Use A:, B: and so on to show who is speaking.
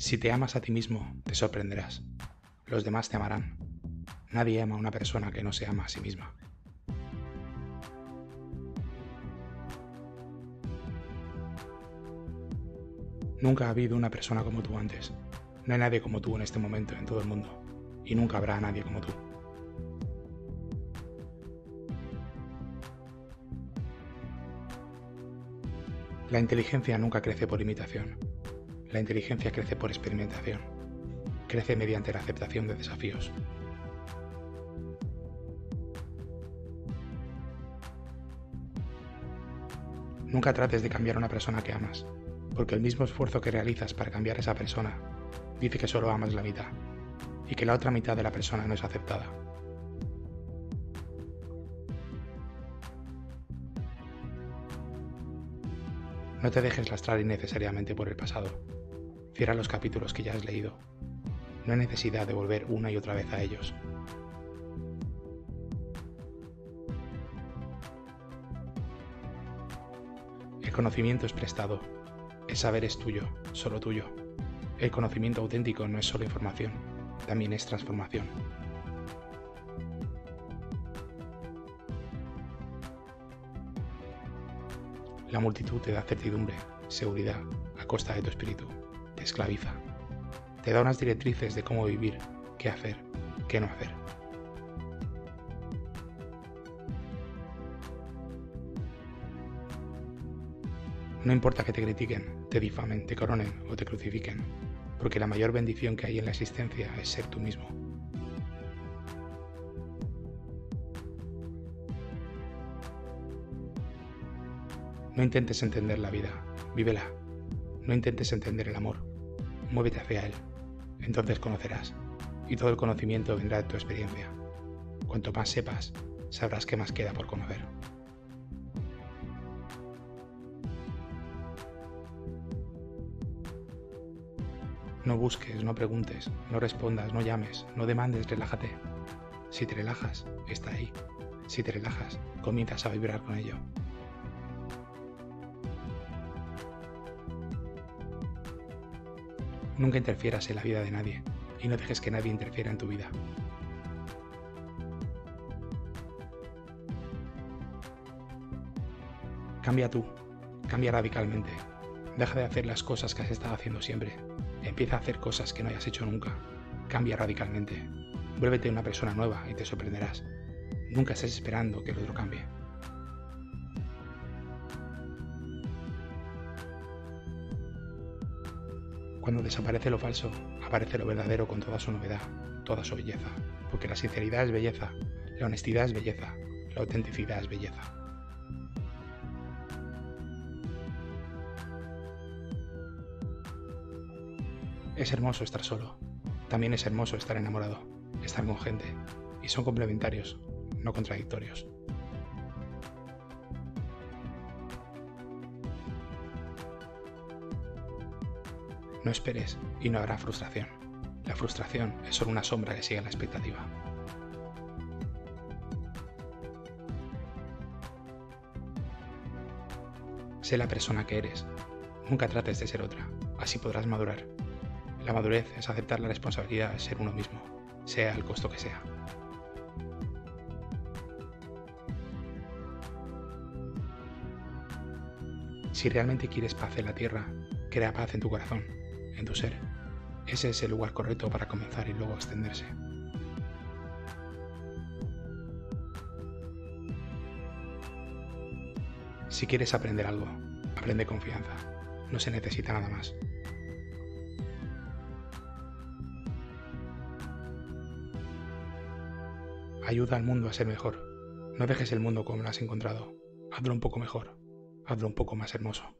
A: Si te amas a ti mismo, te sorprenderás. Los demás te amarán. Nadie ama a una persona que no se ama a sí misma. Nunca ha habido una persona como tú antes. No hay nadie como tú en este momento en todo el mundo. Y nunca habrá nadie como tú. La inteligencia nunca crece por imitación. La inteligencia crece por experimentación. Crece mediante la aceptación de desafíos. Nunca trates de cambiar a una persona que amas, porque el mismo esfuerzo que realizas para cambiar a esa persona dice que solo amas la mitad, y que la otra mitad de la persona no es aceptada. No te dejes lastrar innecesariamente por el pasado. Cierra los capítulos que ya has leído. No hay necesidad de volver una y otra vez a ellos. El conocimiento es prestado. El saber es tuyo, solo tuyo. El conocimiento auténtico no es solo información, también es transformación. La multitud te da certidumbre, seguridad, a costa de tu espíritu. Te esclaviza. Te da unas directrices de cómo vivir, qué hacer, qué no hacer. No importa que te critiquen, te difamen, te coronen o te crucifiquen, porque la mayor bendición que hay en la existencia es ser tú mismo. No intentes entender la vida, vívela. No intentes entender el amor, muévete hacia él. Entonces conocerás, y todo el conocimiento vendrá de tu experiencia. Cuanto más sepas, sabrás qué más queda por conocer. No busques, no preguntes, no respondas, no llames, no demandes, relájate. Si te relajas, está ahí. Si te relajas, comienzas a vibrar con ello. Nunca interfieras en la vida de nadie y no dejes que nadie interfiera en tu vida. Cambia tú, cambia radicalmente. Deja de hacer las cosas que has estado haciendo siempre. Empieza a hacer cosas que no hayas hecho nunca. Cambia radicalmente. Vuélvete una persona nueva y te sorprenderás. Nunca estés esperando que el otro cambie. Cuando desaparece lo falso, aparece lo verdadero con toda su novedad, toda su belleza. Porque la sinceridad es belleza, la honestidad es belleza, la autenticidad es belleza. Es hermoso estar solo. También es hermoso estar enamorado, estar con gente. Y son complementarios, no contradictorios. No esperes y no habrá frustración. La frustración es solo una sombra que sigue la expectativa. Sé la persona que eres. Nunca trates de ser otra. Así podrás madurar. La madurez es aceptar la responsabilidad de ser uno mismo, sea el costo que sea. Si realmente quieres paz en la tierra, crea paz en tu corazón, en tu ser. Ese es el lugar correcto para comenzar y luego extenderse. Si quieres aprender algo, aprende confianza. No se necesita nada más. Ayuda al mundo a ser mejor. No dejes el mundo como lo has encontrado. Hazlo un poco mejor. Hazlo un poco más hermoso.